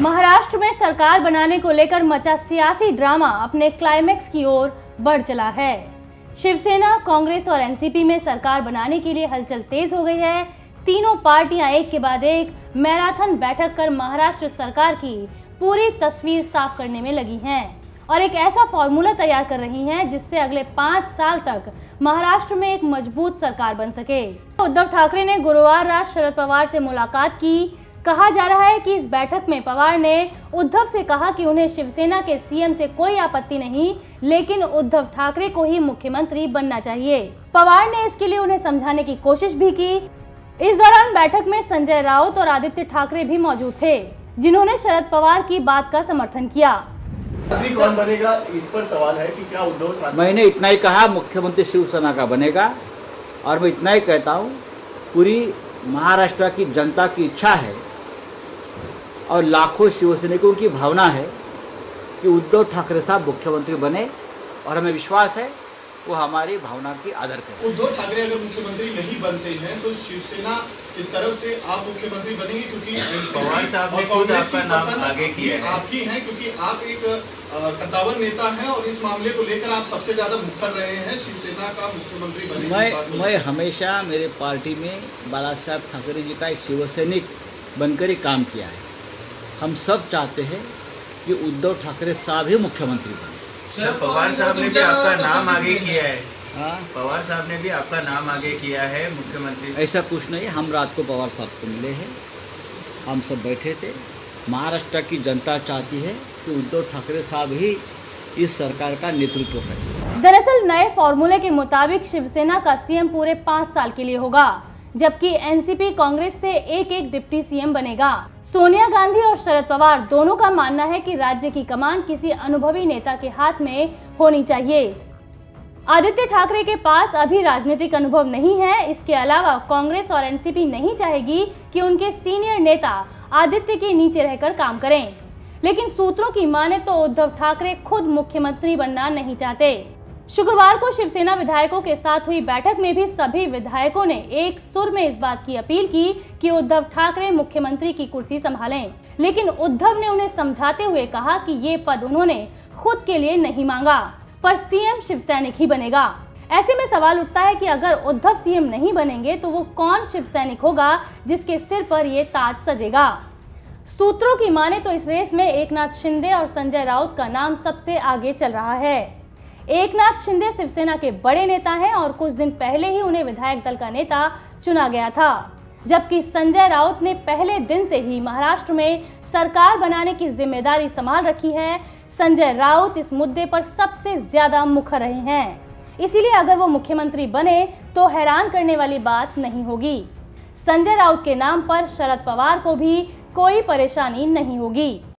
महाराष्ट्र में सरकार बनाने को लेकर मचा सियासी ड्रामा अपने क्लाइमैक्स की ओर बढ़ चला है। शिवसेना, कांग्रेस और एनसीपी में सरकार बनाने के लिए हलचल तेज हो गई है। तीनों पार्टियां एक के बाद एक मैराथन बैठक कर महाराष्ट्र सरकार की पूरी तस्वीर साफ करने में लगी हैं और एक ऐसा फॉर्मूला तैयार कर रही हैं जिससे अगले 5 साल तक महाराष्ट्र में एक मजबूत सरकार बन सके। उद्धव ठाकरे ने गुरुवार रात शरद पवार से मुलाकात की। कहा जा रहा है कि इस बैठक में पवार ने उद्धव से कहा कि उन्हें शिवसेना के सीएम से कोई आपत्ति नहीं, लेकिन उद्धव ठाकरे को ही मुख्यमंत्री बनना चाहिए। पवार ने इसके लिए उन्हें समझाने की कोशिश भी की। इस दौरान बैठक में संजय राउत और आदित्य ठाकरे भी मौजूद थे, जिन्होंने शरद पवार की बात का समर्थन किया। कौन बनेगा इस पर सवाल है कि क्या उद्धव ठाकरे। मैंने इतना ही कहा, मुख्यमंत्री शिवसेना का बनेगा और मैं इतना ही कहता हूँ, पूरी महाराष्ट्र की जनता की इच्छा है और लाखों शिवसैनिकों की भावना है कि उद्धव ठाकरे साहब मुख्यमंत्री बने और हमें विश्वास है वो हमारी भावना की आदर करें। उद्धव ठाकरे अगर मुख्यमंत्री नहीं बनते हैं तो शिवसेना की तरफ से आप मुख्यमंत्री बनेंगे, क्योंकि पवार साहब ने खुद आपका नाम आगे किया है। आपकी है क्योंकि आप एक कद्दावर नेता हैं और इस मामले को लेकर आप सबसे ज्यादा मुखर रहे हैं शिवसेना का मुख्यमंत्री बनेंगे। मैं हमेशा मेरे पार्टी में बाला साहब ठाकरे जी का एक शिवसैनिक बनकर ही काम किया है। हम सब चाहते हैं कि उद्धव ठाकरे साहब ही मुख्यमंत्री बने। पवार साहब ने भी आपका नाम आगे किया है। पवार साहब ने भी आपका नाम आगे किया है मुख्यमंत्री। ऐसा कुछ नहीं, हम रात को पवार साहब को मिले हैं, हम सब बैठे थे। महाराष्ट्र की जनता चाहती है कि उद्धव ठाकरे साहब ही इस सरकार का नेतृत्व करें। दरअसल नए फॉर्मूले के मुताबिक शिवसेना का सीएम पूरे 5 साल के लिए होगा, जबकि एनसीपी कांग्रेस से एक डिप्टी सीएम बनेगा। सोनिया गांधी और शरद पवार दोनों का मानना है कि राज्य की कमान किसी अनुभवी नेता के हाथ में होनी चाहिए। आदित्य ठाकरे के पास अभी राजनीतिक अनुभव नहीं है। इसके अलावा कांग्रेस और एनसीपी नहीं चाहेगी कि उनके सीनियर नेता आदित्य के नीचे रहकर काम करें, लेकिन सूत्रों की माने तो उद्धव ठाकरे खुद मुख्यमंत्री बनना नहीं चाहते। शुक्रवार को शिवसेना विधायकों के साथ हुई बैठक में भी सभी विधायकों ने एक सुर में इस बात की अपील की कि उद्धव ठाकरे मुख्यमंत्री की कुर्सी संभालें, लेकिन उद्धव ने उन्हें समझाते हुए कहा कि ये पद उन्होंने खुद के लिए नहीं मांगा, पर सीएम शिवसैनिक ही बनेगा। ऐसे में सवाल उठता है कि अगर उद्धव सीएम नहीं बनेंगे तो वो कौन शिवसैनिक होगा जिसके सिर पर ये ताज सजेगा। सूत्रों की माने तो इस रेस में एकनाथ शिंदे और संजय राउत का नाम सबसे आगे चल रहा है। एकनाथ शिंदे शिवसेना के बड़े नेता हैं और कुछ दिन पहले ही उन्हें विधायक दल का नेता चुना गया था, जबकि संजय राउत ने पहले दिन से ही महाराष्ट्र में सरकार बनाने की जिम्मेदारी संभाल रखी है। संजय राउत इस मुद्दे पर सबसे ज्यादा मुखर रहे हैं, इसीलिए अगर वो मुख्यमंत्री बने तो हैरान करने वाली बात नहीं होगी। संजय राउत के नाम पर शरद पवार को भी कोई परेशानी नहीं होगी।